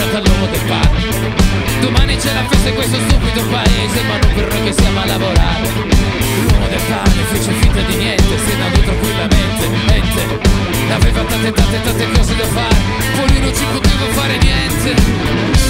all'uomo del pane. Domani c'è la festa in questo stupido paese, ma non per noi che siamo a lavorare. L'uomo del pane fece finta di niente, se ne andò tranquillamente, mente. Aveva tante cose da fare, poi lui non ci poteva fare niente.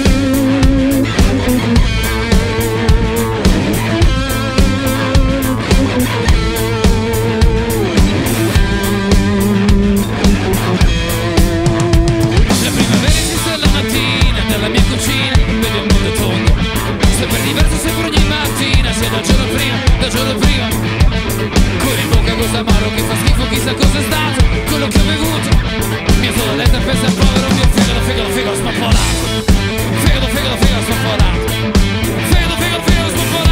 Nella mia cucina, vedo il mondo tondo, sempre diverso, sempre ogni mattina, sia dal giorno prima, con in bocca cosa amaro che fa schifo, chissà cosa è stato, quello che ho bevuto, mia sola lettera pensa al povero mio fegato spappolato, fegato spappolato, fegato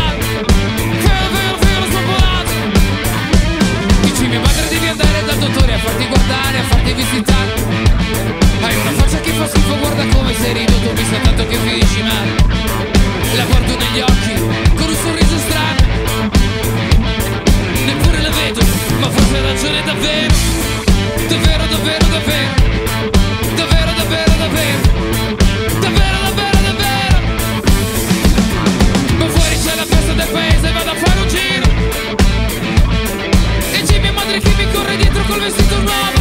spappolato, dici mia madre devi andare dal dottore a farti guardare, a farti visitare. Hai una faccia che fa schifo, guarda come sei ridotto, mi sa tanto che finisci male. La guardo negli occhi, con un sorriso strano, neppure la vedo, ma forse ha ragione davvero. Davvero, davvero, davvero. Davvero, davvero, davvero. Davvero, davvero, davvero. Ma fuori c'è la festa del paese, vado a fare un giro e c'è mia madre che mi corre dietro col vestito nuovo.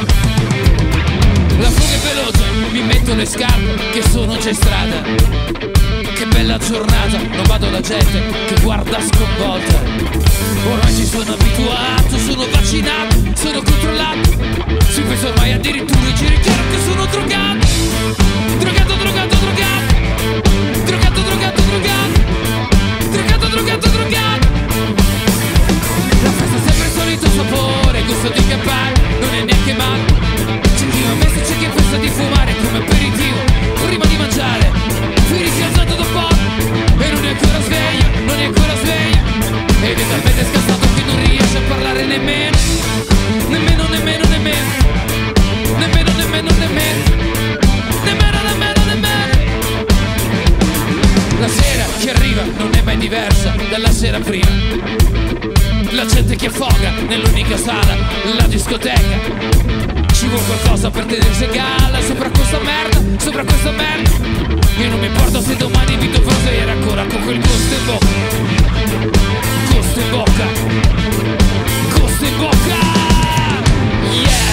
La fuga è veloce, mi metto le scarpe che sono già in strada. Che bella giornata, non vado alla gente che guarda sconvolta. Ormai ci sono abituato, sono vaccinato, sono controllato. Si pensa ormai addirittura in giro chiaro che sono drogato. Drogato, drogato, drogato. Drogato, drogato, drogato. Drogato, drogato, drogato. La festa è sempre il solito sapore, gusto di campare, non è neanche male. C'è chi l'ha messo, c'è chi pensa di fumare come aperitivo prima di mangiare. Fili si è alzato da poco e non è ancora sveglio, non è ancora sveglio. Ed è talmente scassato che non riesce a parlare nemmeno. Nemmeno, nemmeno, nemmeno. Nemmeno, nemmeno, nemmeno. Nemmeno, nemmeno, nemmeno. La sera che arriva non è mai diversa dalla sera prima. La gente che affoga nell'unica sala, la discoteca. Ci vuole qualcosa per tenersi a galla sopra questa merda, sopra questa merda. Io non mi importa se domani Vito Frosa era ancora con quel gusto in bocca. Gusto in bocca. Gusto in bocca. Yeah.